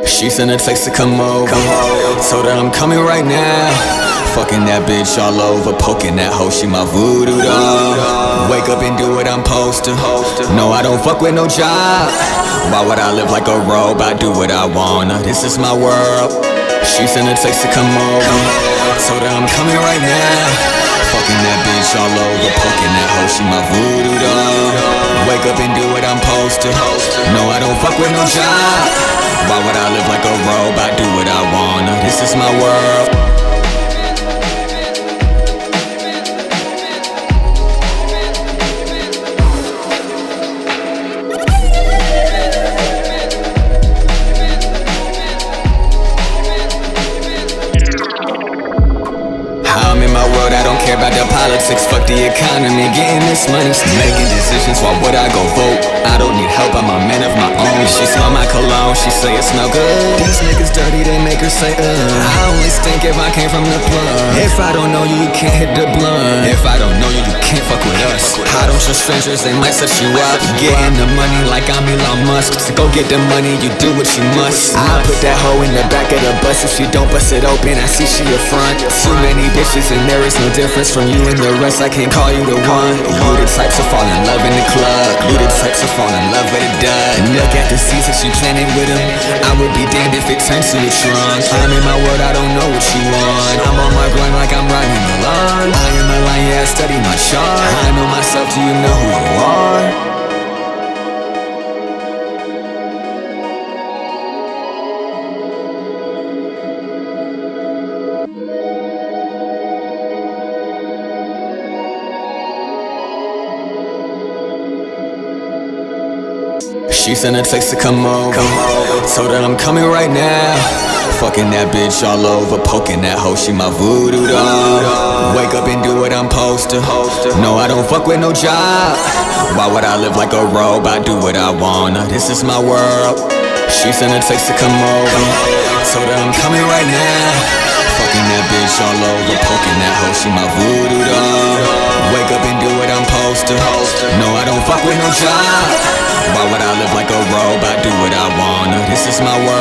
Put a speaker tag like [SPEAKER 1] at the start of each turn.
[SPEAKER 1] She sent a text to come over, told her I'm coming right now. Fucking that bitch all over, poking that hoe, she my voodoo doll. Wake up and do what I'm supposed to. No, I don't fuck with no job. Why would I live like a robot? Do what I wanna, this is my world. She sent a text to come over, told her I'm coming right now. Fucking that bitch all over, poking that hoe, she my voodoo doll. Wake up and do what I'm supposed to. No, I don't fuck with no job. Why would I live like a robot? Do what I wanna, this is my world. I don't care about the politics, fuck the economy, getting this money, making decisions, why would I go vote? I don't need help, I'm a man of my own. She smell my cologne, she say it smell good. These niggas dirty, they make her say I only stink if I came from the plug. If I don't know you, you can't hit the blunt. If I don't know you, you can't fuck with us. I don't trust strangers, they might set you up. Getting the money like I'm Elon Musk. So go get the money, you do what you must. I put that hoe in the back of the bus. If she don't bust it open, I see she a front. Too many bitches and there is no difference from you and the rest. I can't call you the one. You the types to fall in love in the club. You the types to fall in love with a dud. Look at the seasons she planning with him. I would be damned if it turns to a trunk. I'm in my world, I don't know what you want. I'm on my grind like I'm riding along. I am a lion, yeah, I study my chart. I know myself, do you know who you are? She sent a text to come over, told her I'm coming right now. Fucking that bitch all over, poking that hoe, she my voodoo doll. Wake up and do what I'm supposed to. No, I don't fuck with no job. Why would I live like a robot? Do what I wanna, this is my world. She sent a text to come over, told her I'm coming right now. Fucking that bitch all over, poking that hoe, she my voodoo doll. Wake up and do what I'm supposed to. No, I don't fuck with no job. Why would I live like a robot? Do what I wanna, this is my world.